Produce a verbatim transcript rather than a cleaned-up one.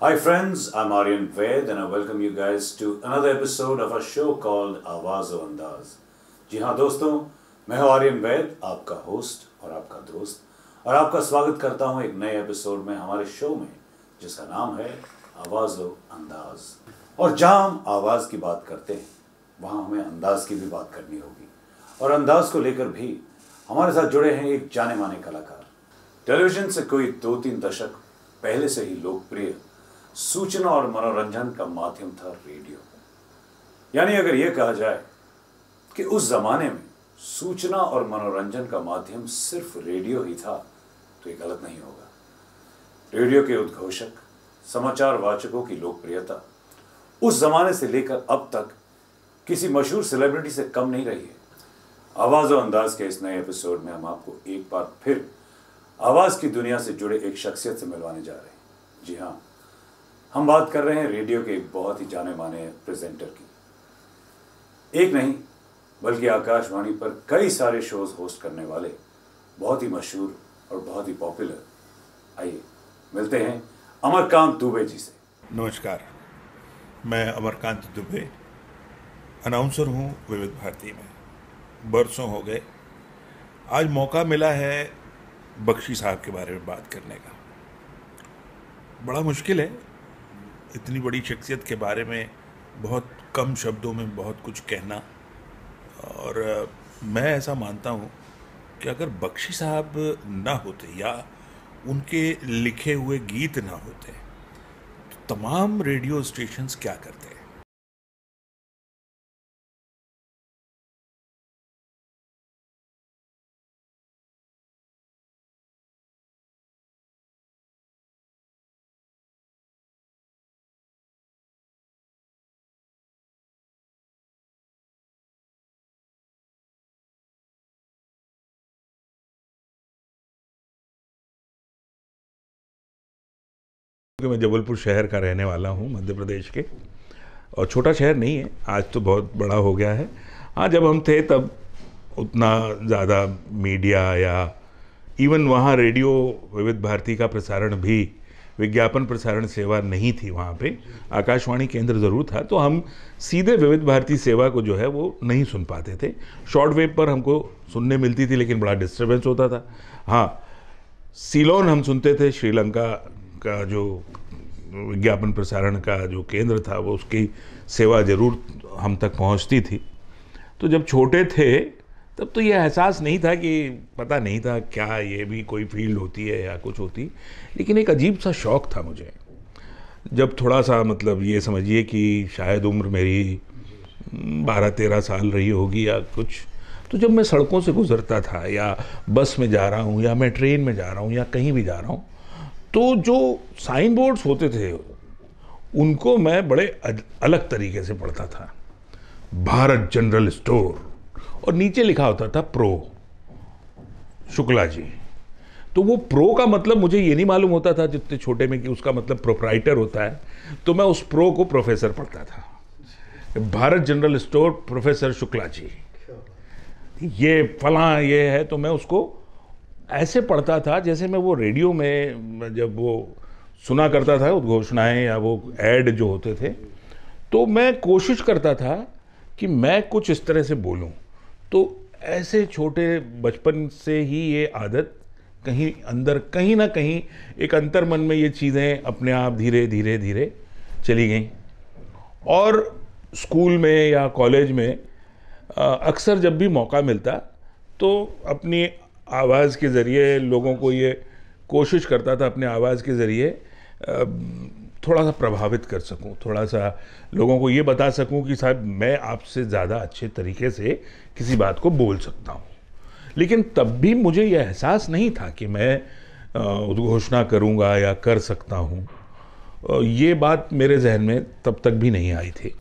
Hi friends, I'm Aryan Vaid and I welcome you guys to another episode of a show called आवाज ओ अंदाज। जी हाँ दोस्तों, मैं हूँ आर्यन वैद, आपका होस्ट और आपका दोस्त, और आपका स्वागत करता हूँ एक नए एपिसोड में हमारे शो में, जिसका नाम है आवाज ओ अंदाज। और जहाँ हम आवाज़ की बात करते हैं, वहाँ हमें अंदाज की भी बात करनी होगी, और अंदाज को लेकर भी हमारे साथ जुड़े हैं एक जाने माने कलाकार। टेलीविजन से कोई दो तीन दशक पहले से ही लोकप्रिय सूचना और मनोरंजन का माध्यम था रेडियो। यानी अगर यह कहा जाए कि उस जमाने में सूचना और मनोरंजन का माध्यम सिर्फ रेडियो ही था, तो ये गलत नहीं होगा। रेडियो के उद्घोषक, समाचार वाचकों की लोकप्रियता उस जमाने से लेकर अब तक किसी मशहूर सेलिब्रिटी से कम नहीं रही है। आवाज ओ अंदाज के इस नए एपिसोड में हम आपको एक बार फिर आवाज की दुनिया से जुड़े एक शख्सियत से मिलवाने जा रहे हैं। जी हाँ, हम बात कर रहे हैं रेडियो के एक बहुत ही जाने माने प्रेजेंटर की। एक नहीं बल्कि आकाशवाणी पर कई सारे शोज होस्ट करने वाले बहुत ही मशहूर और बहुत ही पॉपुलर। आइए मिलते हैं अमरकांत दुबे जी से। नमस्कार, मैं अमरकांत दुबे अनाउंसर हूँ विविध भारती में। बरसों हो गए, आज मौका मिला है बख्शी साहब के बारे में बात करने का। बड़ा मुश्किल है इतनी बड़ी शख्सियत के बारे में बहुत कम शब्दों में बहुत कुछ कहना, और मैं ऐसा मानता हूँ कि अगर बख्शी साहब ना होते या उनके लिखे हुए गीत ना होते तो तमाम रेडियो स्टेशंस क्या करते। मैं जबलपुर शहर का रहने वाला हूँ, मध्य प्रदेश के, और छोटा शहर नहीं है, आज तो बहुत बड़ा हो गया है। हाँ, जब हम थे तब उतना ज़्यादा मीडिया या इवन वहाँ रेडियो विविध भारती का प्रसारण भी, विज्ञापन प्रसारण सेवा नहीं थी वहाँ पे। आकाशवाणी केंद्र ज़रूर था, तो हम सीधे विविध भारती सेवा को जो है वो नहीं सुन पाते थे। शॉर्ट वेव पर हमको सुनने मिलती थी, लेकिन बड़ा डिस्टर्बेंस होता था। हाँ, सीलोन हम सुनते थे, श्रीलंका का जो विज्ञापन प्रसारण का जो केंद्र था वो उसकी सेवा ज़रूर हम तक पहुंचती थी। तो जब छोटे थे तब तो ये एहसास नहीं था, कि पता नहीं था क्या ये भी कोई फील्ड होती है या कुछ होती, लेकिन एक अजीब सा शौक़ था मुझे। जब थोड़ा सा मतलब ये समझिए कि शायद उम्र मेरी बारह तेरह साल रही होगी या कुछ, तो जब मैं सड़कों से गुज़रता था या बस में जा रहा हूँ या मैं ट्रेन में जा रहा हूँ या कहीं भी जा रहा हूँ, तो जो साइन बोर्ड्स होते थे उनको मैं बड़े अलग तरीके से पढ़ता था। भारत जनरल स्टोर, और नीचे लिखा होता था प्रो शुक्ला जी। तो वो प्रो का मतलब मुझे ये नहीं मालूम होता था जितने छोटे में कि उसका मतलब प्रोप्राइटर होता है, तो मैं उस प्रो को प्रोफेसर पढ़ता था। Bharat general store professor Shukla ji, ये फलां ये है, तो मैं उसको ऐसे पढ़ता था जैसे मैं वो रेडियो में जब वो सुना करता था उद्घोषणाएं या वो ऐड जो होते थे, तो मैं कोशिश करता था कि मैं कुछ इस तरह से बोलूं। तो ऐसे छोटे बचपन से ही ये आदत कहीं अंदर, कहीं ना कहीं एक अंतर मन में ये चीज़ें अपने आप धीरे धीरे धीरे चली गईं। और स्कूल में या कॉलेज में अक्सर जब भी मौका मिलता तो अपनी आवाज़ के ज़रिए लोगों को ये कोशिश करता था, अपने आवाज़ के ज़रिए थोड़ा सा प्रभावित कर सकूं, थोड़ा सा लोगों को ये बता सकूं कि साहब मैं आपसे ज़्यादा अच्छे तरीके से किसी बात को बोल सकता हूं। लेकिन तब भी मुझे ये एहसास नहीं था कि मैं उद्घोषणा करूंगा या कर सकता हूं। ये बात मेरे जहन में तब तक भी नहीं आई थी।